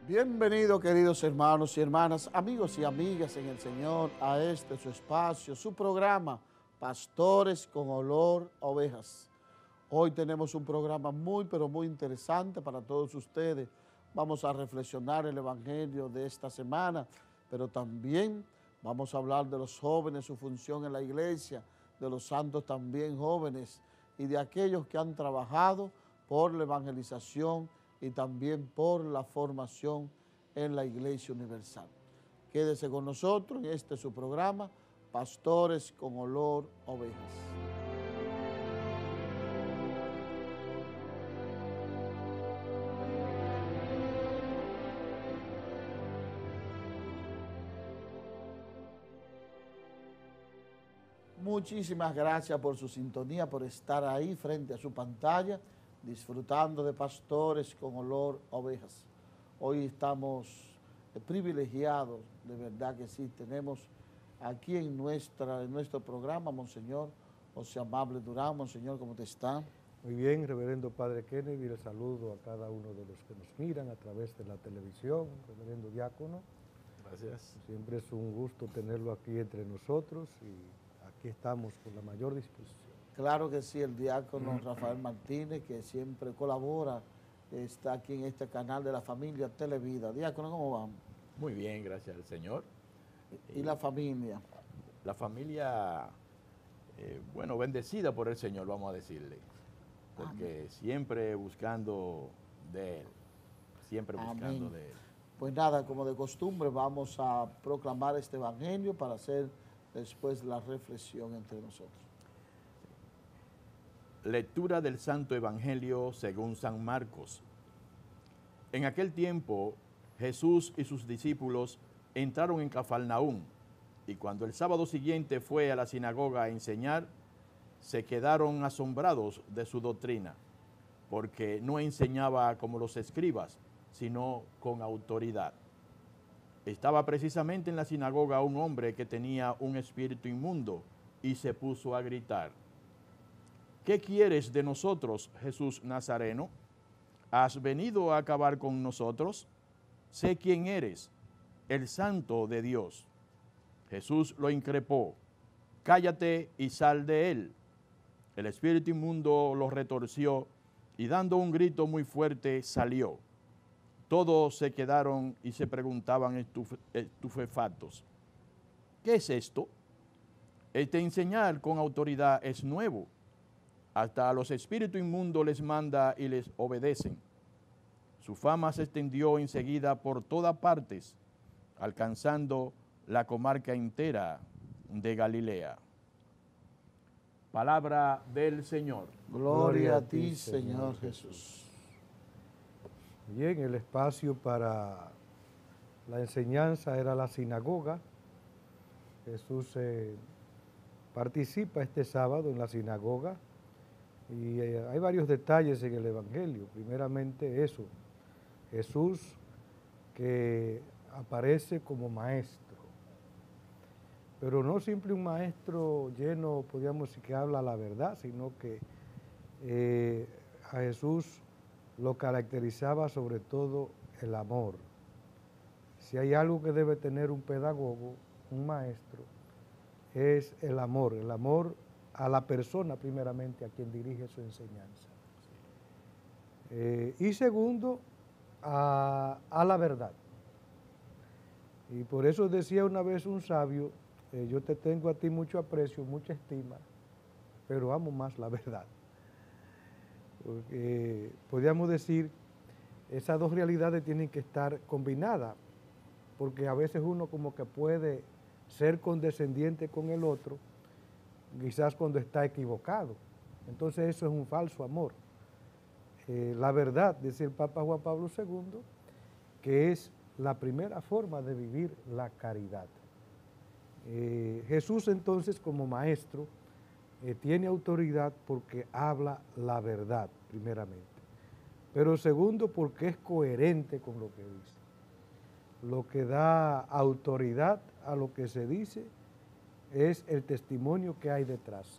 Bienvenidos, queridos hermanos y hermanas, amigos y amigas en el Señor, a este su espacio, su programa, Pastores con Olor a Ovejas. Hoy tenemos un programa muy, pero muy interesante para todos ustedes. Vamos a reflexionar el Evangelio de esta semana, pero también vamos a hablar de los jóvenes, su función en la iglesia, de los santos también jóvenes y de aquellos que han trabajado por la evangelización y también por la formación en la Iglesia Universal. Quédese con nosotros en este su programa, Pastores con Olor a Ovejas. Muchísimas gracias por su sintonía, por estar ahí frente a su pantalla, disfrutando de Pastores con Olor a Ovejas. Hoy estamos privilegiados, de verdad que sí, tenemos aquí en nuestro programa, Monseñor José Amable Durán. Monseñor, ¿cómo te está? Muy bien, reverendo Padre Kennedy, le saludo a cada uno de los que nos miran a través de la televisión, reverendo diácono. Gracias. Siempre es un gusto tenerlo aquí entre nosotros y aquí estamos con la mayor disposición. Claro que sí, el diácono Rafael Martínez, que siempre colabora, está aquí en este canal de la familia Televida. Diácono, ¿cómo vamos? Muy bien, gracias al Señor. ¿Y la familia? La familia, bueno, bendecida por el Señor, vamos a decirle, porque siempre buscando de Él, siempre buscando Amén. de Él. Pues nada, como de costumbre, vamos a proclamar este evangelio para hacer después la reflexión entre nosotros. Lectura del Santo Evangelio según San Marcos. En aquel tiempo, Jesús y sus discípulos entraron en Cafarnaúm, y cuando el sábado siguiente fue a la sinagoga a enseñar, se quedaron asombrados de su doctrina, porque no enseñaba como los escribas, sino con autoridad. Estaba precisamente en la sinagoga un hombre que tenía un espíritu inmundo y se puso a gritar: ¿qué quieres de nosotros, Jesús Nazareno? ¿Has venido a acabar con nosotros? Sé quién eres, el Santo de Dios. Jesús lo increpó: cállate y sal de él. El espíritu inmundo lo retorció y dando un grito muy fuerte salió. Todos se quedaron y se preguntaban estupefactos: ¿qué es esto? Este enseñar con autoridad es nuevo. Hasta a los espíritus inmundos les manda y les obedecen. Su fama se extendió enseguida por todas partes, alcanzando la comarca entera de Galilea. Palabra del Señor. Gloria a ti, Señor Jesús. Bien, el espacio para la enseñanza era la sinagoga. Jesús participa este sábado en la sinagoga y hay varios detalles en el Evangelio. Primeramente eso, Jesús que aparece como maestro, pero no simple un maestro lleno, podríamos decir, que habla la verdad, sino que a Jesús lo caracterizaba sobre todo el amor. Si hay algo que debe tener un pedagogo, un maestro, es el amor a la persona primeramente a quien dirige su enseñanza. Y segundo, a la verdad. Y por eso decía una vez un sabio: yo te tengo a ti mucho aprecio, mucha estima, pero amo más la verdad. Porque podríamos decir, esas dos realidades tienen que estar combinadas, porque a veces uno como que puede ser condescendiente con el otro, quizás cuando está equivocado. Entonces eso es un falso amor. La verdad, dice el Papa Juan Pablo II, que es la primera forma de vivir la caridad. Jesús entonces, como maestro, tiene autoridad porque habla la verdad, primeramente. Pero segundo, porque es coherente con lo que dice. Lo que da autoridad a lo que se dice es el testimonio que hay detrás.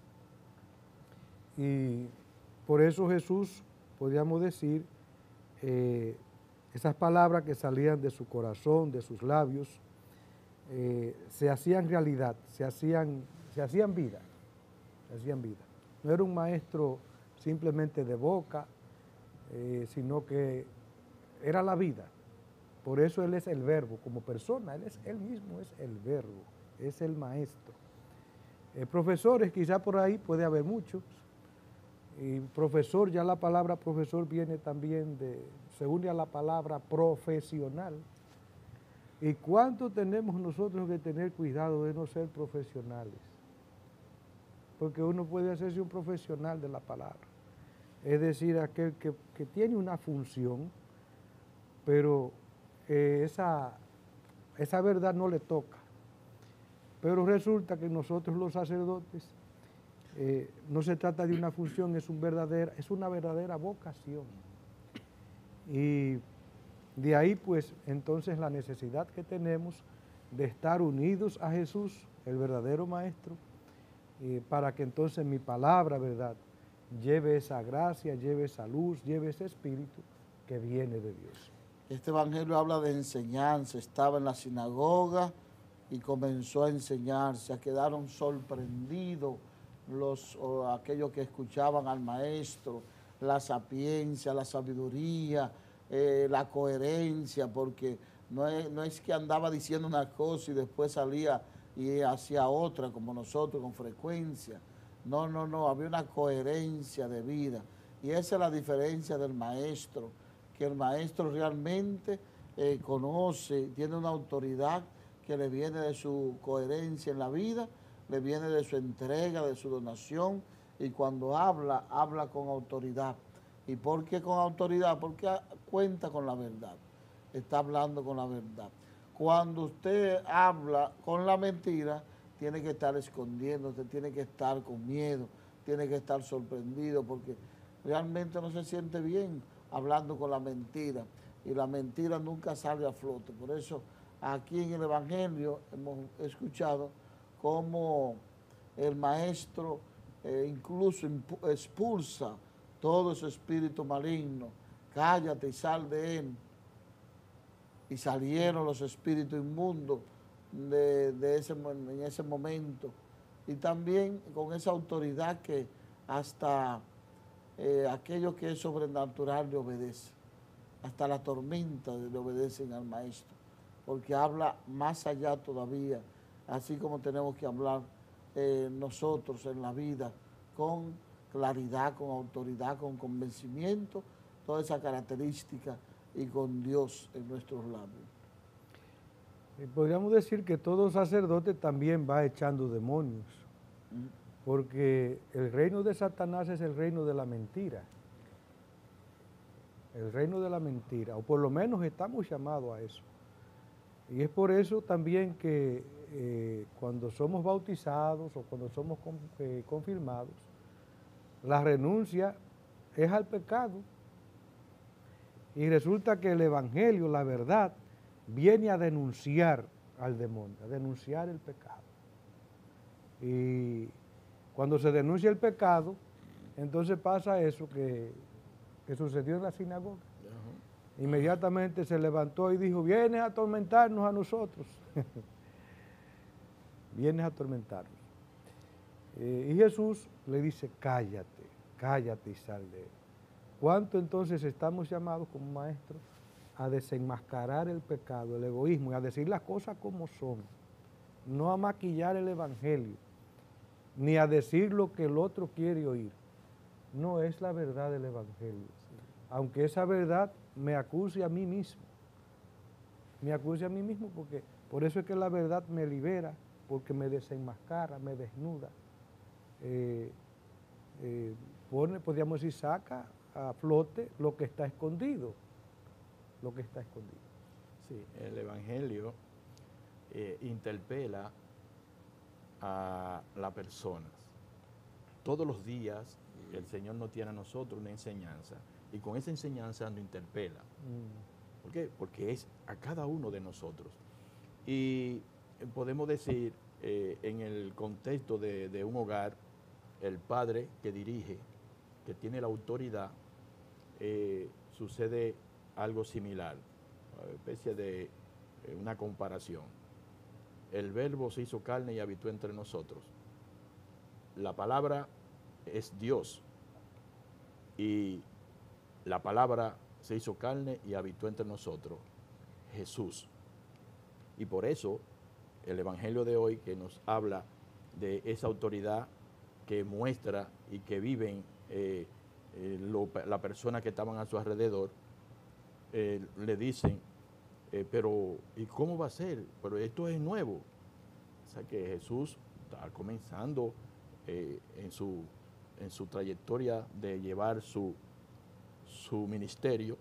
Y por eso Jesús, podríamos decir, esas palabras que salían de su corazón, de sus labios, se hacían realidad, se hacían vida, se hacían vida. No era un maestro simplemente de boca, sino que era la vida. Por eso él es el verbo, como persona, él mismo es el verbo, es el maestro. Profesores, quizá por ahí puede haber muchos. Y profesor, ya la palabra profesor viene también se une a la palabra profesional. ¿Y cuánto tenemos nosotros que tener cuidado de no ser profesionales? Porque uno puede hacerse un profesional de la palabra. Es decir, aquel que tiene una función, pero esa verdad no le toca. Pero resulta que nosotros los sacerdotes, no se trata de una función, es una verdadera vocación. Y de ahí pues entonces la necesidad que tenemos de estar unidos a Jesús, el verdadero Maestro, para que entonces mi palabra, ¿verdad?, lleve esa gracia, lleve esa luz, lleve ese espíritu que viene de Dios. Este evangelio habla de enseñanza. Estaba en la sinagoga y comenzó a enseñar. Se quedaron sorprendidos aquellos que escuchaban al maestro, la sapiencia, la sabiduría, la coherencia, porque no es que andaba diciendo una cosa y después salía y hacía otra como nosotros con frecuencia. No, había una coherencia de vida. Y esa es la diferencia del maestro, que el maestro realmente conoce, tiene una autoridad que le viene de su coherencia en la vida, le viene de su entrega, de su donación, y cuando habla con autoridad. ¿Y por qué con autoridad? Porque cuenta con la verdad, está hablando con la verdad. Cuando usted habla con la mentira, tiene que estar escondiéndose, tiene que estar con miedo, tiene que estar sorprendido, porque realmente no se siente bien hablando con la mentira, y la mentira nunca sale a flote. Por eso aquí en el Evangelio hemos escuchado cómo el maestro incluso expulsa todo ese espíritu maligno. Cállate y sal de él. Y salieron los espíritus inmundos en ese momento. Y también con esa autoridad que hasta aquello que es sobrenatural le obedece. Hasta la tormenta le obedecen al maestro, porque habla más allá todavía, así como tenemos que hablar nosotros en la vida, con claridad, con autoridad, con convencimiento, toda esa característica, y con Dios en nuestros labios. Podríamos decir que todo sacerdote también va echando demonios, porque el reino de Satanás es el reino de la mentira. El reino de la mentira, o por lo menos estamos llamados a eso. Y es por eso también que cuando somos bautizados o cuando somos confirmados, la renuncia es al pecado. Y resulta que el evangelio, la verdad, viene a denunciar al demonio, a denunciar el pecado. Y cuando se denuncia el pecado, entonces pasa eso que sucedió en la sinagoga. Inmediatamente se levantó y dijo: vienes a atormentarnos a nosotros. Vienes a atormentarnos. Y Jesús le dice: cállate, cállate y sal de él. ¿Cuánto entonces estamos llamados como maestros a desenmascarar el pecado, el egoísmo, y a decir las cosas como son? No a maquillar el evangelio, ni a decir lo que el otro quiere oír. No es la verdad del evangelio. Aunque esa verdad me acuse a mí mismo. Me acuse a mí mismo, porque por eso es que la verdad me libera, porque me desenmascara, me desnuda. Podríamos decir, saca a flote lo que está escondido. Lo que está escondido. Sí, el evangelio interpela a las personas. Todos los días el Señor nos tiene a nosotros una enseñanza, y con esa enseñanza nos interpela. ¿Por qué? Porque es a cada uno de nosotros. Y podemos decir, en el contexto de un hogar, el padre que dirige, que tiene la autoridad, sucede algo similar, una especie de una comparación. El Verbo se hizo carne y habitó entre nosotros. La palabra es Dios y la palabra se hizo carne y habitó entre nosotros, Jesús. Y por eso el Evangelio de hoy, que nos habla de esa autoridad que muestra y que viven la persona que estaban a su alrededor, le dicen, pero ¿y cómo va a ser? Pero esto es nuevo. O sea que Jesús está comenzando en su trayectoria de llevar su ministerio,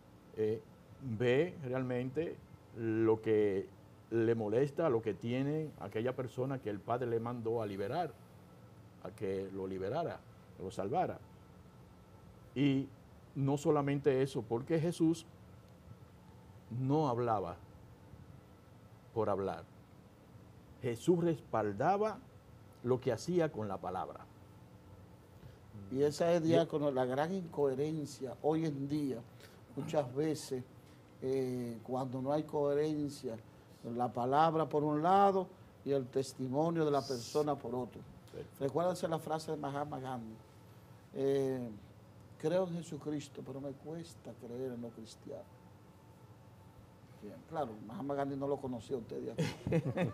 ve realmente lo que le molesta, lo que tiene aquella persona que el Padre le mandó a liberar, a que lo liberara, lo salvara. Y no solamente eso, porque Jesús no hablaba por hablar. Jesús respaldaba lo que hacía con la palabra. Y esa es, diácono, la gran incoherencia hoy en día. Muchas veces, cuando no hay coherencia, la palabra por un lado y el testimonio de la persona por otro. Recuérdense la frase de Mahatma Gandhi. Creo en Jesucristo, pero me cuesta creer en los cristianos. Bien, claro, Mahatma Gandhi no lo conocía usted, diácono.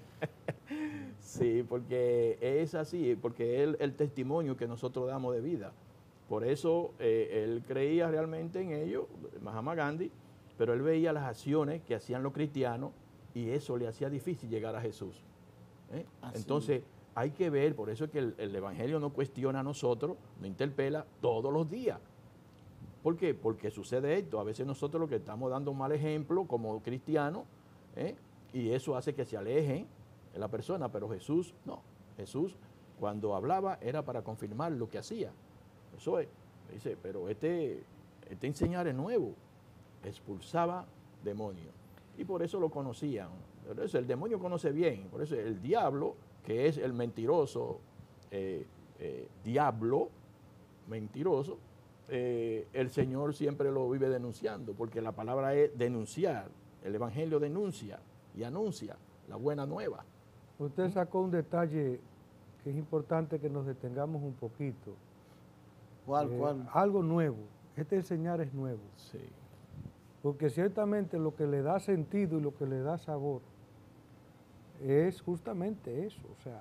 Sí, porque es así, porque es el testimonio que nosotros damos de vida. Por eso él creía realmente en ello, Mahatma Gandhi, pero él veía las acciones que hacían los cristianos y eso le hacía difícil llegar a Jesús. Entonces hay que ver, por eso es que el Evangelio no cuestiona a nosotros, nos interpela todos los días. ¿Por qué? Porque sucede esto, a veces nosotros lo que estamos dando un mal ejemplo como cristianos, y eso hace que se alejen de la persona, pero Jesús no. Jesús cuando hablaba era para confirmar lo que hacía. Eso es, dice, pero este enseñar es nuevo, expulsaba demonios. Y por eso lo conocían. Por eso el demonio conoce bien, por eso el diablo, que es el mentiroso, diablo, mentiroso, el Señor siempre lo vive denunciando, porque la palabra es denunciar. El Evangelio denuncia y anuncia la buena nueva. Usted sacó un detalle que es importante que nos detengamos un poquito. ¿Cuál? Algo nuevo. Este enseñar es nuevo. Sí. Porque ciertamente lo que le da sentido y lo que le da sabor es justamente eso. O sea,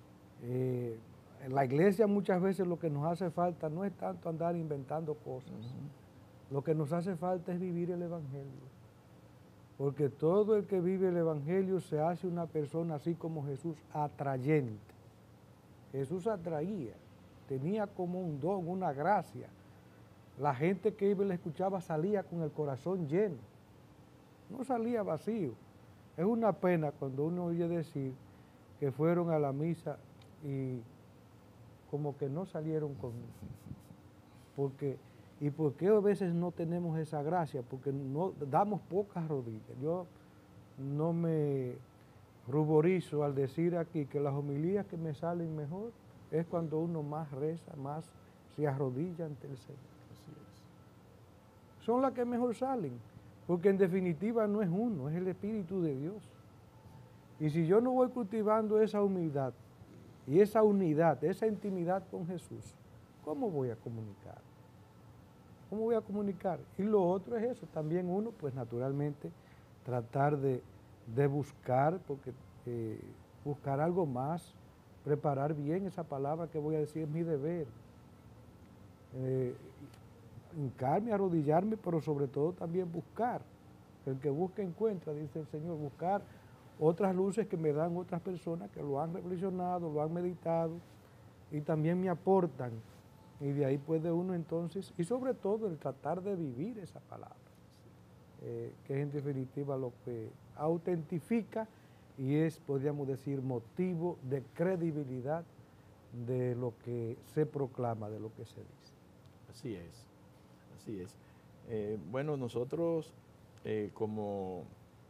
en la iglesia muchas veces lo que nos hace falta no es tanto andar inventando cosas. Lo que nos hace falta es vivir el Evangelio. Porque todo el que vive el Evangelio se hace una persona así como Jesús, atrayente. Jesús atraía, tenía como un don, una gracia. La gente que iba y le escuchaba salía con el corazón lleno, no salía vacío. Es una pena cuando uno oye decir que fueron a la misa y como que no salieron con... ¿Y por qué a veces no tenemos esa gracia? Porque no damos pocas rodillas. Yo no me ruborizo al decir aquí que las homilías que me salen mejor es cuando uno más reza, más se arrodilla ante el Señor. Así es. Son las que mejor salen, porque en definitiva no es uno, es el Espíritu de Dios. Y si yo no voy cultivando esa humildad y esa unidad, esa intimidad con Jesús, ¿cómo voy a comunicar? ¿Cómo voy a comunicar? Y lo otro es eso, también uno, pues naturalmente, tratar de buscar, porque buscar algo más, preparar bien esa palabra que voy a decir, es mi deber. Hincarme, arrodillarme, pero sobre todo también buscar. El que busca encuentra, dice el Señor, buscar otras luces que me dan otras personas que lo han reflexionado, lo han meditado y también me aportan. Y de ahí puede uno entonces, y sobre todo el tratar de vivir esa palabra, que es en definitiva lo que autentifica y es, podríamos decir, motivo de credibilidad de lo que se proclama, de lo que se dice. Así es, así es. Bueno, nosotros como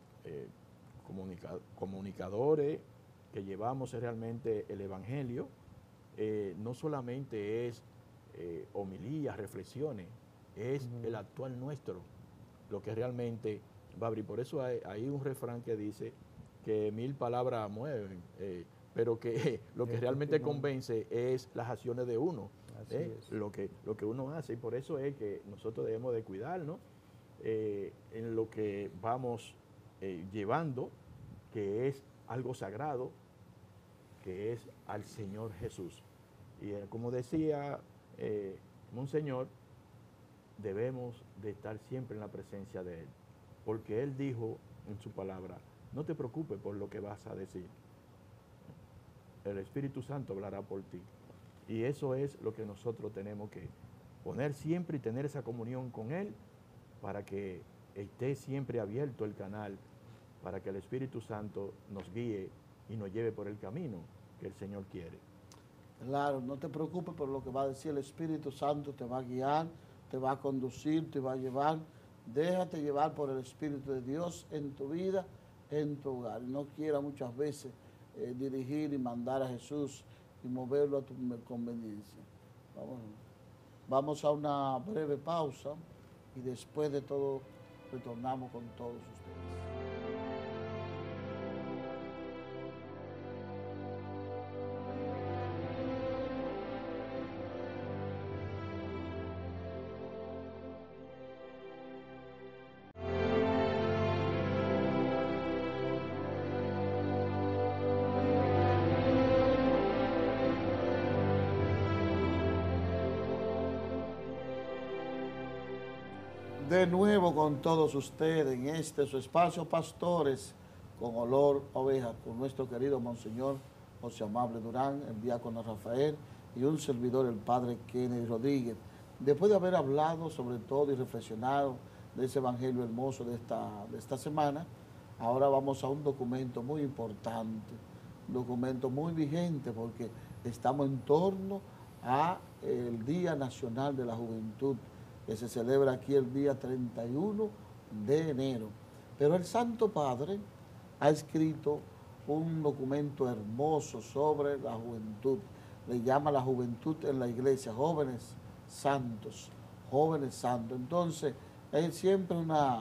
comunicadores que llevamos realmente el Evangelio, no solamente es homilías, reflexiones, es el actual nuestro. lo que realmente va a abrir. Por eso hay un refrán que dice que 1000 palabras mueven, pero que lo que realmente convence es las acciones de uno, lo que uno hace, y por eso es que nosotros debemos de cuidarnos en lo que vamos llevando, que es algo sagrado, que es al Señor Jesús. Y como decía Monseñor, debemos de estar siempre en la presencia de Él, porque Él dijo en su palabra, no te preocupes por lo que vas a decir, el Espíritu Santo hablará por ti. Y eso es lo que nosotros tenemos que poner siempre y tener esa comunión con Él, para que esté siempre abierto el canal, para que el Espíritu Santo nos guíe y nos lleve por el camino que el Señor quiere. Claro, no te preocupes por lo que va a decir el Espíritu Santo, te va a guiar, te va a conducir, te va a llevar. Déjate llevar por el Espíritu de Dios en tu vida, en tu hogar. No quiera muchas veces dirigir y mandar a Jesús y moverlo a tu conveniencia. Vamos a una breve pausa y después de todo retornamos con todos ustedes. De nuevo con todos ustedes en este su espacio Pastores con Olor a Ovejas, con nuestro querido Monseñor José Amable Durán, el diácono Rafael y un servidor, el Padre Kennedy Rodríguez. Después de haber hablado sobre todo y reflexionado de ese evangelio hermoso de esta semana, ahora vamos a un documento muy importante, un documento muy vigente, porque estamos en torno al Día Nacional de la Juventud, que se celebra aquí el día 31 de enero. Pero el Santo Padre ha escrito un documento hermoso sobre la juventud. Le llama la juventud en la iglesia, jóvenes santos, jóvenes santos. Entonces, es siempre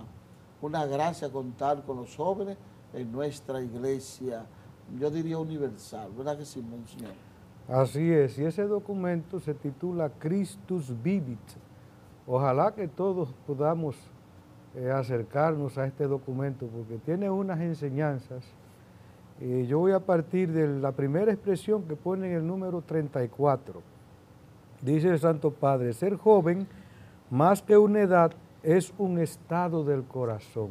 una gracia contar con los jóvenes en nuestra iglesia, yo diría universal, ¿verdad que sí, Monseñor? Así es, y ese documento se titula Christus Vivit. Ojalá que todos podamos acercarnos a este documento, porque tiene unas enseñanzas. Yo voy a partir de la primera expresión que pone en el número 34. Dice el Santo Padre, ser joven, más que una edad, es un estado del corazón.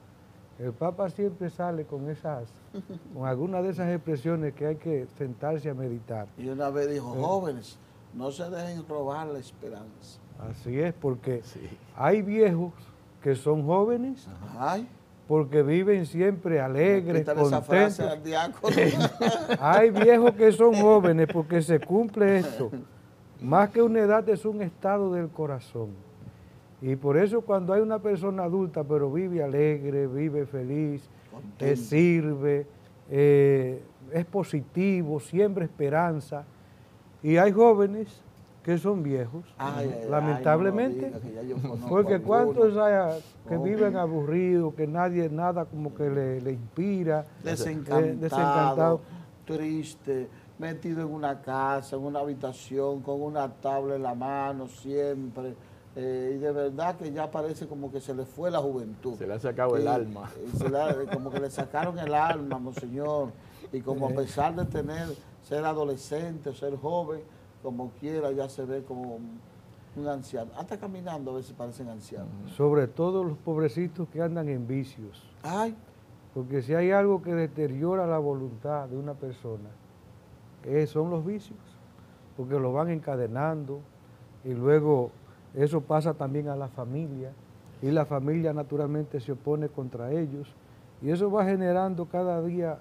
El Papa siempre sale con algunas de esas expresiones que hay que sentarse a meditar. Y una vez dijo, jóvenes, no se dejen robar la esperanza. Así es, porque hay viejos que son jóvenes, porque viven siempre alegres, contentos. Esa frase al diácono. Hay viejos que son jóvenes porque se cumple esto. Más que una edad es un estado del corazón. Y por eso cuando hay una persona adulta, pero vive alegre, vive feliz, sirve, es positivo, siembra esperanza. Y hay jóvenes que son viejos, lamentablemente, porque cuántos hay que viven aburridos, que nada como que le inspira, desencantado, triste, metido en una casa, en una habitación, con una tabla en la mano siempre, y de verdad que ya parece como que se le fue la juventud. Se le ha sacado el alma. Como que le sacaron el alma, Monseñor, y como a pesar de ser adolescente, ser joven, como quiera, ya se ve como un anciano. Hasta caminando a veces parecen ancianos. Sobre todo los pobrecitos que andan en vicios. Porque si hay algo que deteriora la voluntad de una persona, son los vicios. Porque lo van encadenando y luego eso pasa también a la familia. Y la familia naturalmente se opone contra ellos. Y eso va generando cada día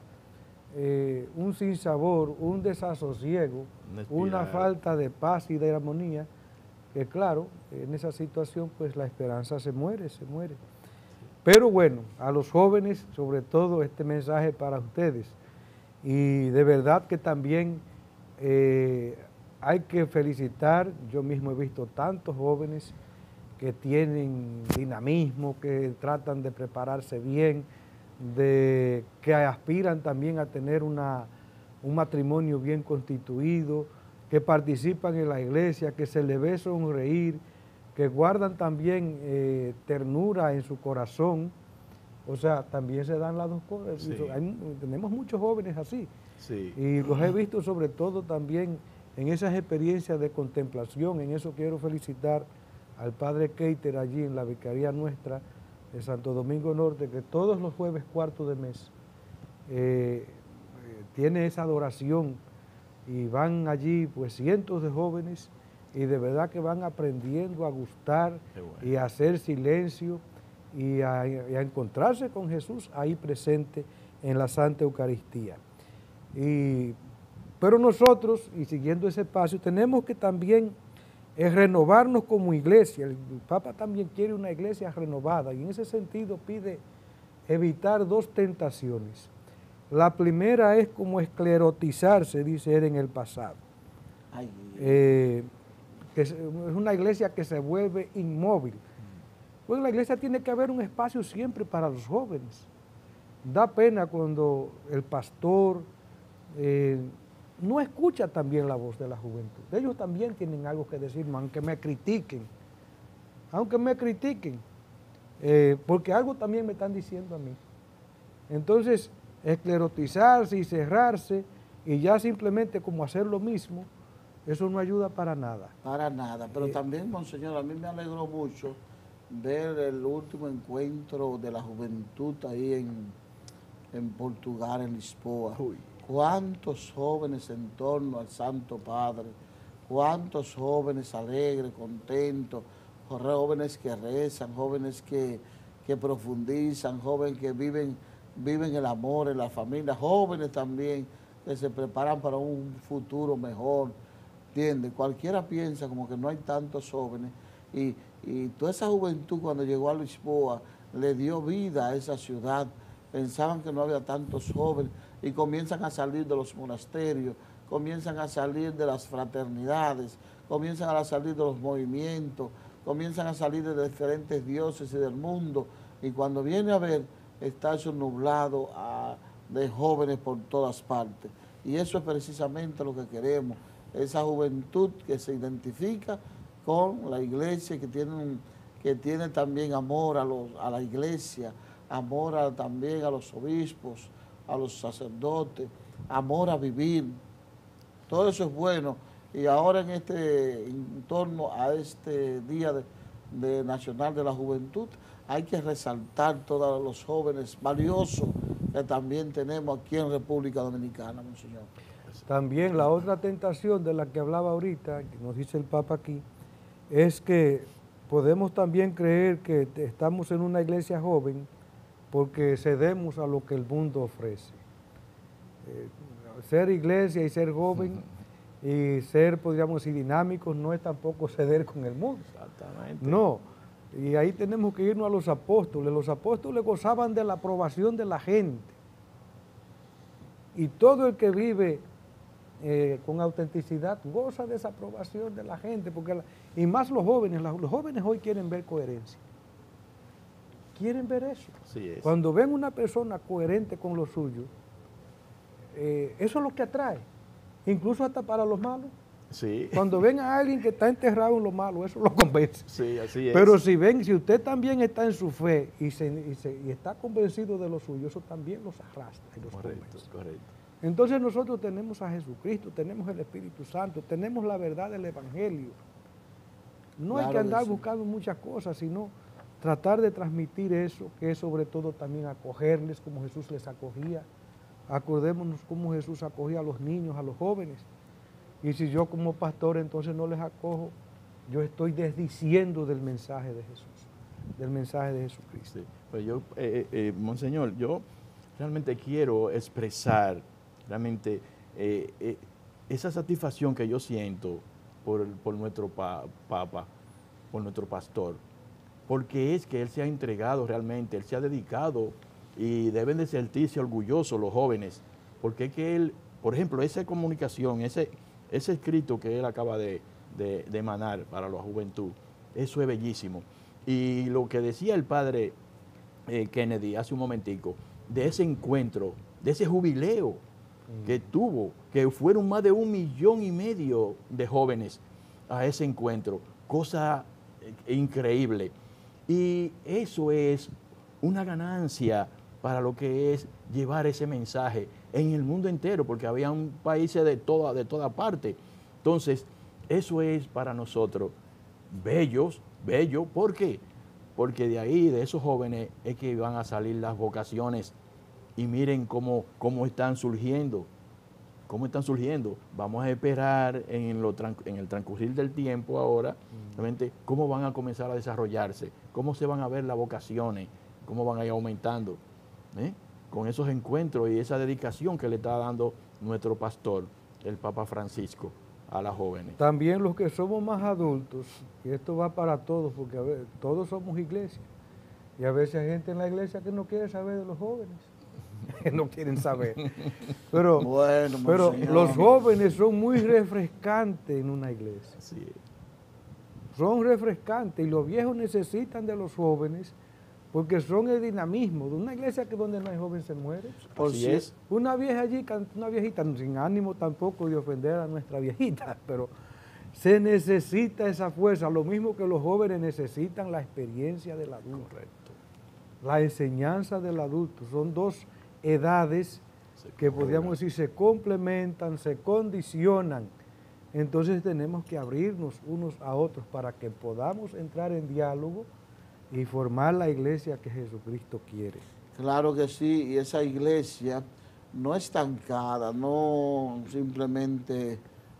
un sinsabor, un desasosiego, una falta de paz y de armonía, que claro, en esa situación pues la esperanza se muere. Pero bueno, a los jóvenes, sobre todo este mensaje para ustedes, y de verdad que también hay que felicitar, yo mismo he visto tantos jóvenes que tienen dinamismo, que tratan de prepararse bien, de que aspiran también a tener un matrimonio bien constituido, que participan en la iglesia, que se les ve sonreír, que guardan también ternura en su corazón. O sea, también se dan las dos cosas. Sí. Tenemos muchos jóvenes así. Sí. Y los he visto sobre todo también en esas experiencias de contemplación. En eso quiero felicitar al padre Keiter allí en la vicaría nuestra de Santo Domingo Norte, que todos los jueves cuarto de mes tiene esa adoración y van allí pues cientos de jóvenes y de verdad que van aprendiendo a gustar y a hacer silencio y a encontrarse con Jesús ahí presente en la Santa Eucaristía. Pero nosotros, y siguiendo ese paso, tenemos que también renovarnos como iglesia. El Papa también quiere una iglesia renovada y en ese sentido pide evitar dos tentaciones. La primera es como esclerotizarse, dice él en el pasado. Que es una iglesia que se vuelve inmóvil. Pues en la iglesia tiene que haber un espacio siempre para los jóvenes. Da pena cuando el pastor no escucha también la voz de la juventud. Ellos también tienen algo que decirme, aunque me critiquen, porque algo también me están diciendo a mí. Entonces, esclerotizarse y cerrarse y ya simplemente como hacer lo mismo, eso no ayuda para nada. Para nada, pero también, monseñor, a mí me alegró mucho ver el último encuentro de la juventud ahí en Portugal, en Lisboa. Uy. Cuántos jóvenes en torno al Santo Padre, cuántos jóvenes alegres, contentos, jóvenes que rezan, jóvenes que profundizan, jóvenes que viven el amor en la familia, jóvenes también que se preparan para un futuro mejor, ¿entiendes? Cualquiera piensa como que no hay tantos jóvenes y toda esa juventud cuando llegó a Lisboa le dio vida a esa ciudad. Pensaban que no había tantos jóvenes y comienzan a salir de los monasterios, comienzan a salir de las fraternidades, comienzan a salir de los movimientos, comienzan a salir de diferentes dioses y del mundo, y cuando viene a ver está eso nublado de jóvenes por todas partes. Y eso es precisamente lo que queremos, esa juventud que se identifica con la iglesia, que tiene también amor a la iglesia, amor también a los obispos, a los sacerdotes, amor a vivir. Todo eso es bueno. Y ahora en torno a este Día Nacional de la Juventud, hay que resaltar todos los jóvenes valiosos que también tenemos aquí en República Dominicana, monseñor. También la otra tentación de la que hablaba ahorita, que nos dice el Papa aquí, es que podemos también creer que estamos en una iglesia joven porque cedemos a lo que el mundo ofrece. Ser iglesia y ser joven y ser, podríamos decir, dinámicos no es tampoco ceder con el mundo. Exactamente. No, y ahí tenemos que irnos a los apóstoles. Los apóstoles gozaban de la aprobación de la gente. Y todo el que vive con autenticidad goza de esa aprobación de la gente, y más los jóvenes hoy quieren ver coherencia. Quieren ver eso. Así es. Cuando ven una persona coherente con lo suyo, eso es lo que atrae, incluso hasta para los malos. Sí. Cuando ven a alguien que está enterrado en lo malo, eso lo convence. Sí, así es. Pero si usted también está en su fe y está convencido de lo suyo, eso también los arrastra y los convence. Correcto. Entonces nosotros tenemos a Jesucristo, tenemos el Espíritu Santo, tenemos la verdad del Evangelio. No Claro hay que andar sí. buscando muchas cosas, sino tratar de transmitir eso, que es sobre todo también acogerles como Jesús les acogía. Acordémonos cómo Jesús acogía a los niños, a los jóvenes. Y si yo como pastor entonces no les acojo, yo estoy desdiciendo del mensaje de Jesús, del mensaje de Jesucristo. Sí. Pues yo, monseñor, yo realmente quiero expresar realmente esa satisfacción que yo siento por nuestro Papa, por nuestro pastor, porque es que él se ha entregado realmente, él se ha dedicado y deben de sentirse orgullosos los jóvenes, porque es que él, por ejemplo, esa comunicación, ese escrito que él acaba de emanar para la juventud, Eso es bellísimo. Y lo que decía el padre Kennedy hace un momentico, de ese encuentro, de ese jubileo que tuvo, que fueron más de 1,5 millones de jóvenes a ese encuentro, cosa increíble. Y eso es una ganancia para lo que es llevar ese mensaje en el mundo entero, porque había países de toda parte. Entonces, eso es para nosotros bello. ¿Por qué? Porque de ahí, de esos jóvenes, es que van a salir las vocaciones. Y miren cómo están surgiendo. ¿Cómo están surgiendo? Vamos a esperar en el transcurrir del tiempo ahora, realmente, cómo van a comenzar a desarrollarse, cómo se van a ver las vocaciones, cómo van a ir aumentando, con esos encuentros y esa dedicación que le está dando nuestro pastor, el Papa Francisco, a las jóvenes. También los que somos más adultos, y esto va para todos, porque a ver, todos somos iglesia, y a veces hay gente en la iglesia que no quiere saber de los jóvenes. No quieren saber. Pero, bueno, pero los jóvenes son muy refrescantes en una iglesia. Sí. Son refrescantes y los viejos necesitan de los jóvenes porque son el dinamismo. De una iglesia que donde no hay jóvenes se muere. Así es. Una vieja allí, una viejita, sin ánimo tampoco de ofender a nuestra viejita, pero se necesita esa fuerza, lo mismo que los jóvenes necesitan la experiencia del adulto. Correcto. La enseñanza del adulto. Son dos edades que podríamos decir se complementan, se condicionan. Entonces tenemos que abrirnos unos a otros para que podamos entrar en diálogo y formar la iglesia que Jesucristo quiere. Claro que sí, y esa iglesia no estancada, no simplemente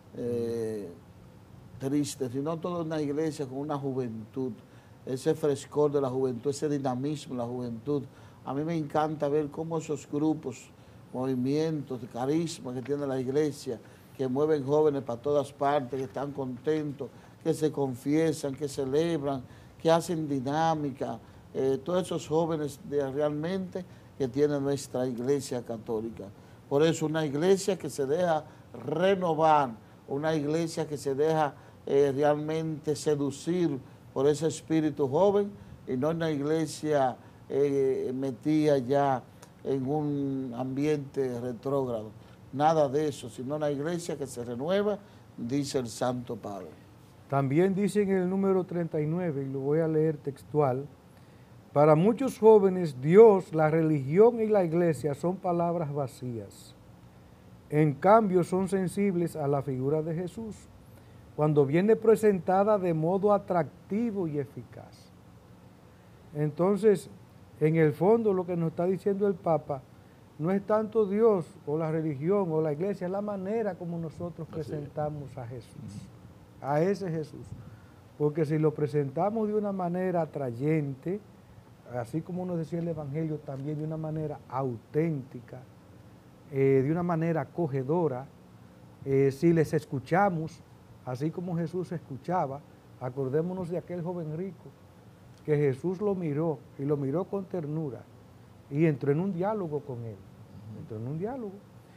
triste, sino toda una iglesia con una juventud, ese frescor de la juventud, ese dinamismo de la juventud. A mí me encanta ver cómo esos grupos, movimientos, carisma que tiene la iglesia, que mueven jóvenes para todas partes, que están contentos, que se confiesan, que celebran, que hacen dinámica, todos esos jóvenes realmente que tiene nuestra iglesia católica. Por eso una iglesia que se deja renovar, una iglesia que se deja realmente seducir por ese espíritu joven y no una iglesia metida ya en un ambiente retrógrado. Nada de eso, sino una iglesia que se renueva, dice el Santo Padre. También dice en el número 39, y lo voy a leer textual, para muchos jóvenes Dios, la religión y la iglesia son palabras vacías. En cambio son sensibles a la figura de Jesús, cuando viene presentada de modo atractivo y eficaz. Entonces, en el fondo lo que nos está diciendo el Papa no es tanto Dios o la religión o la iglesia, es la manera como nosotros presentamos a Jesús, a ese Jesús. Porque si lo presentamos de una manera atrayente, así como nos decía el Evangelio, también de una manera auténtica, de una manera acogedora, si les escuchamos, así como Jesús escuchaba, acordémonos de aquel joven rico, que Jesús lo miró y lo miró con ternura y entró en un diálogo con él, entró en un diálogo.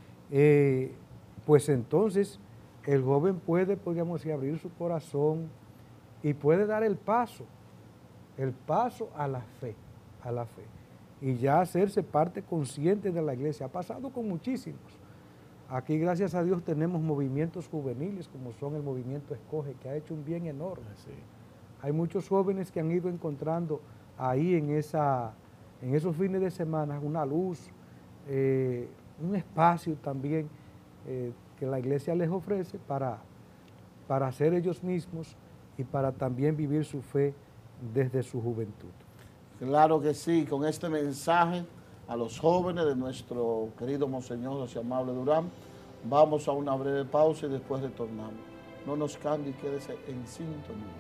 Pues entonces el joven puede, podríamos decir, abrir su corazón y puede dar el paso a la fe, y ya hacerse parte consciente de la iglesia. Ha pasado con muchísimos. Aquí, gracias a Dios, tenemos movimientos juveniles, como son el movimiento Escoge, que ha hecho un bien enorme. Sí. Hay muchos jóvenes que han ido encontrando ahí en esos fines de semana una luz, un espacio también que la iglesia les ofrece para ser ellos mismos y para también vivir su fe desde su juventud. Claro que sí, con este mensaje a los jóvenes de nuestro querido Monseñor José Amable Durán, vamos a una breve pausa y después retornamos. No nos cambie y quédese en sintonía.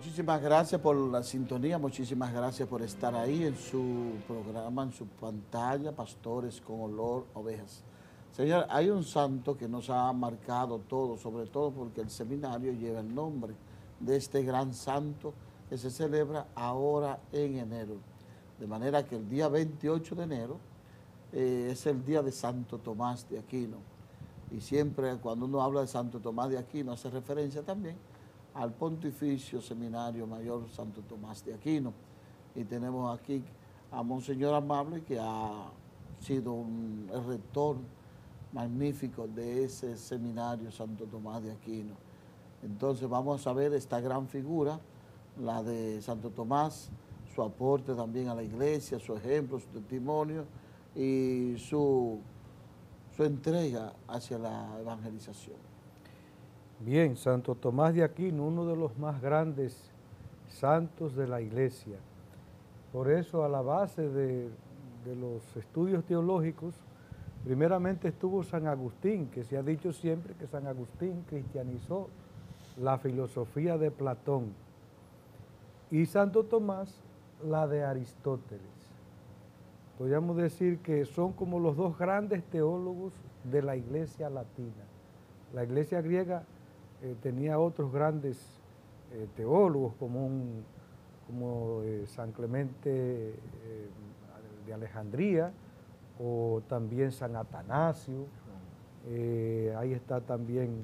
Muchísimas gracias por la sintonía, muchísimas gracias por estar ahí en su programa, en su pantalla, Pastores con Olor a Ovejas. Señor, hay un santo que nos ha marcado todo, sobre todo porque el seminario lleva el nombre de este gran santo que se celebra ahora en enero. De manera que el día 28 de enero es el día de Santo Tomás de Aquino. Y siempre cuando uno habla de Santo Tomás de Aquino hace referencia también al Pontificio Seminario Mayor Santo Tomás de Aquino. Y tenemos aquí a Monseñor Amable, que ha sido el rector magnífico de ese seminario Santo Tomás de Aquino. Entonces vamos a ver esta gran figura, la de Santo Tomás, su aporte también a la iglesia, su ejemplo, su testimonio y su entrega hacia la evangelización. Bien, Santo Tomás de Aquino, uno de los más grandes santos de la iglesia. Por eso, a la base de los estudios teológicos, primeramente estuvo San Agustín, que se ha dicho siempre que San Agustín cristianizó la filosofía de Platón, y Santo Tomás la de Aristóteles. Podríamos decir que son como los dos grandes teólogos de la iglesia latina. La iglesia griega tenía otros grandes teólogos como San Clemente de Alejandría, o también San Atanasio, ahí está también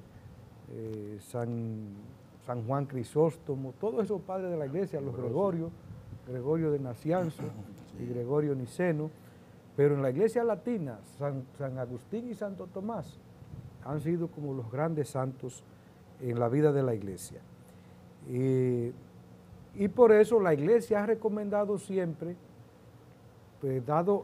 San Juan Crisóstomo, todos esos padres de la iglesia, los Gregorio de Nacianzo y Gregorio Niceno, pero en la iglesia latina, San Agustín y Santo Tomás han sido como los grandes santos en la vida de la iglesia. Y por eso la iglesia ha recomendado siempre, pues, dado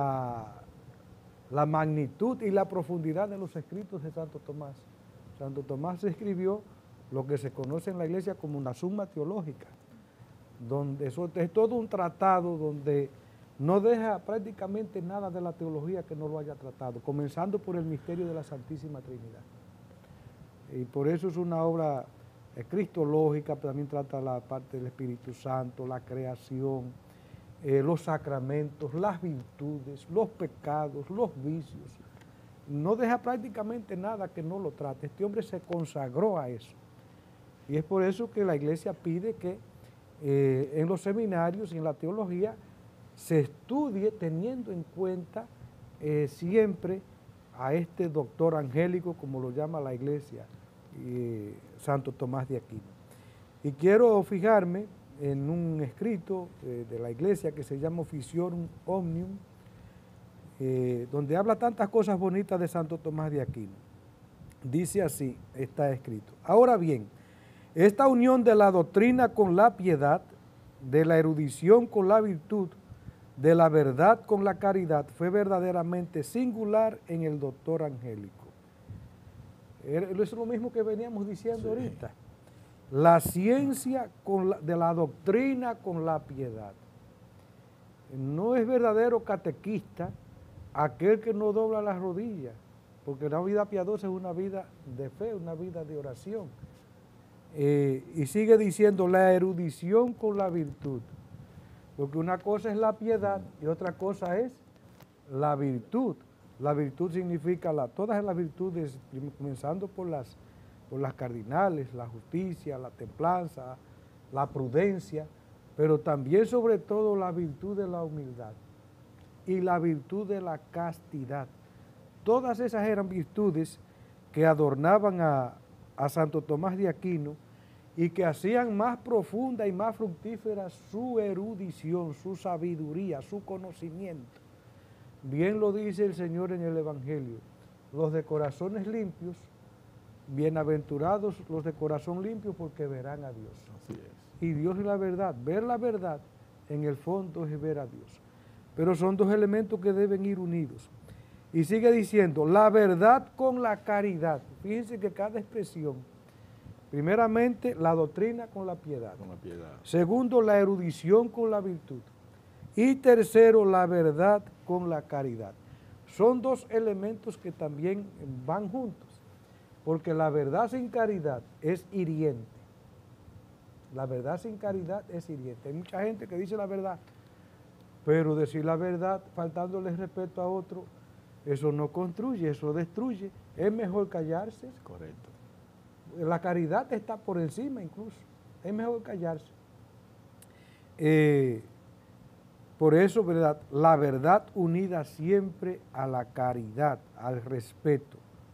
la magnitud y la profundidad de los escritos de Santo Tomás. Santo Tomás escribió lo que se conoce en la iglesia como una suma teológica, donde eso es todo un tratado donde no deja prácticamente nada de la teología que no lo haya tratado, comenzando por el misterio de la Santísima Trinidad. Y por eso es una obra cristológica, pero también trata la parte del Espíritu Santo, la creación, los sacramentos, las virtudes, los pecados, los vicios. No deja prácticamente nada que no lo trate. Este hombre se consagró a eso. Y es por eso que la iglesia pide que en los seminarios y en la teología se estudie teniendo en cuenta siempre a este doctor angélico, como lo llama la iglesia, Santo Tomás de Aquino. Y quiero fijarme en un escrito de la iglesia que se llama Officiorum Omnium, donde habla tantas cosas bonitas de Santo Tomás de Aquino. Dice así, está escrito: ahora bien, esta unión de la doctrina con la piedad, de la erudición con la virtud, de la verdad con la caridad, fue verdaderamente singular en el doctor angélico. Es lo mismo que veníamos diciendo ahorita. La ciencia de la doctrina con la piedad. No es verdadero catequista aquel que no dobla las rodillas, porque una vida piadosa es una vida de fe, una vida de oración. Y sigue diciendo la erudición con la virtud, porque una cosa es la piedad y otra cosa es la virtud. La virtud significa todas las virtudes, comenzando por las cardinales, la justicia, la templanza, la prudencia, pero también sobre todo la virtud de la humildad y la virtud de la castidad. Todas esas eran virtudes que adornaban a Santo Tomás de Aquino y que hacían más profunda y más fructífera su erudición, su sabiduría, su conocimiento. Bien lo dice el Señor en el Evangelio: los de corazones limpios, bienaventurados los de corazón limpio, porque verán a Dios. Así es. Y Dios es la verdad. Ver la verdad, en el fondo, es ver a Dios. Pero son dos elementos que deben ir unidos. Y sigue diciendo, la verdad con la caridad. Fíjense que cada expresión, primeramente, la doctrina con la piedad. Con la piedad. Segundo, la erudición con la virtud. Y tercero, la verdad con la caridad. Son dos elementos que también van juntos, porque la verdad sin caridad es hiriente. La verdad sin caridad es hiriente. Hay mucha gente que dice la verdad, pero decir la verdad faltándole respeto a otro, eso no construye, eso destruye. Es mejor callarse. Correcto. La caridad está por encima incluso. Es mejor callarse. Por eso, ¿verdad? La verdad unida siempre a la caridad, al respeto.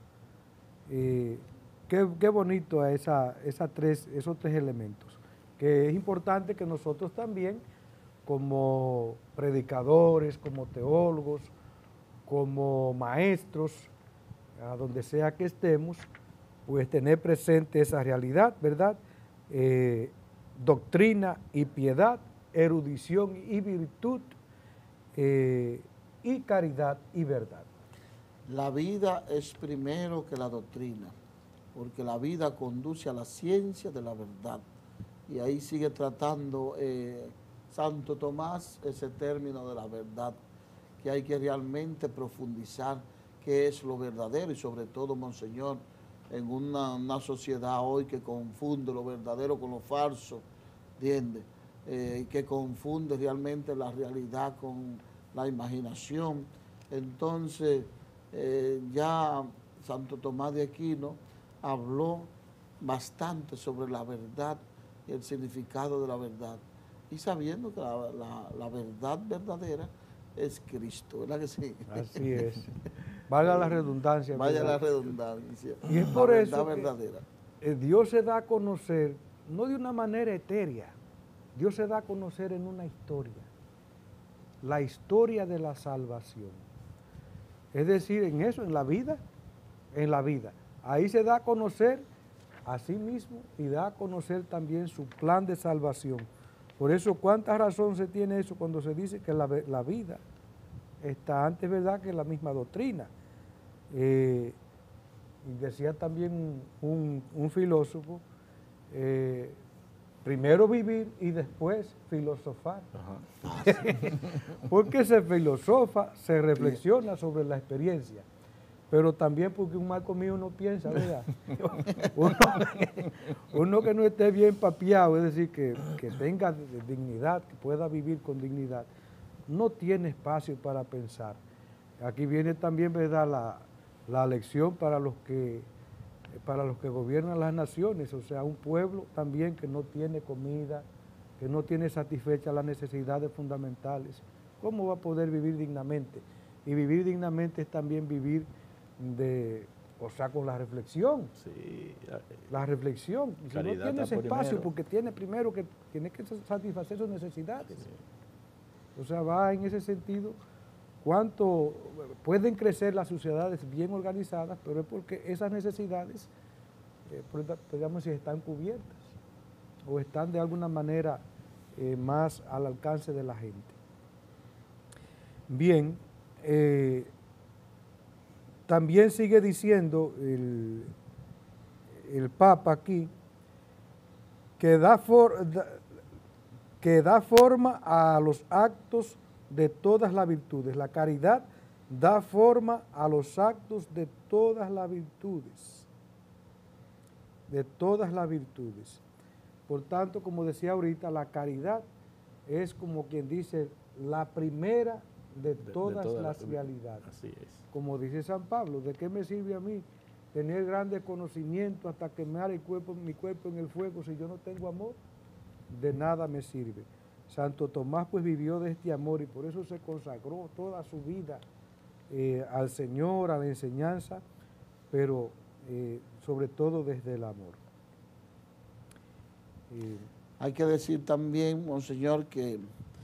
Qué bonito esos tres elementos. Que es importante que nosotros también, como predicadores, como teólogos, como maestros, a donde sea que estemos, pues tener presente esa realidad, ¿verdad? Doctrina y piedad, erudición y virtud, y caridad y verdad. La vida es primero que la doctrina, porque la vida conduce a la ciencia de la verdad. Y ahí sigue tratando Santo Tomás ese término de la verdad, que hay que realmente profundizar qué es lo verdadero y sobre todo, Monseñor, en una sociedad hoy que confunde lo verdadero con lo falso, ¿entiendes? Que confunde realmente la realidad con la imaginación. Entonces, ya Santo Tomás de Aquino habló bastante sobre la verdad y el significado de la verdad. Y sabiendo que la verdad verdadera es Cristo, ¿verdad que sí? Así es. Valga la redundancia. Vaya ¿verdad? la redundancia. Y es por la eso verdad verdadera. Dios se da a conocer, no de una manera etérea, Dios se da a conocer en una historia, la historia de la salvación. Es decir, en eso, en la vida. Ahí se da a conocer a sí mismo y da a conocer también su plan de salvación. Por eso, ¿cuánta razón se tiene eso cuando se dice que la vida está antes, ¿verdad?, que la misma doctrina? Y decía también un filósofo, primero vivir y después filosofar. Porque se filosofa, se reflexiona sobre la experiencia, pero también porque un marco mío no piensa, ¿verdad? Uno que no esté bien papiado, es decir, que tenga dignidad, que pueda vivir con dignidad, no tiene espacio para pensar. Aquí viene también, ¿verdad?, la lección para los que gobiernan las naciones, o sea, un pueblo también que no tiene comida, que no tiene satisfechas las necesidades fundamentales. ¿Cómo va a poder vivir dignamente? Y vivir dignamente es también vivir con la reflexión. Sí. La reflexión. Si no tienes espacio, porque tiene que satisfacer sus necesidades. Sí. O sea, va en ese sentido. Cuánto pueden crecer las sociedades bien organizadas, pero es porque esas necesidades, digamos, si están cubiertas o están de alguna manera más al alcance de la gente. Bien, también sigue diciendo el Papa aquí que da forma a los actos de todas las virtudes. La caridad da forma a los actos de todas las virtudes. De todas las virtudes. Por tanto, como decía ahorita, la caridad es como quien dice la primera de todas las realidades. Así es. Como dice San Pablo, ¿de qué me sirve a mí tener grandes conocimientos hasta quemar mi cuerpo en el fuego si yo no tengo amor? De nada me sirve. Santo Tomás pues vivió de este amor y por eso se consagró toda su vida al Señor, a la enseñanza, pero sobre todo desde el amor. Hay que decir también, Monseñor, que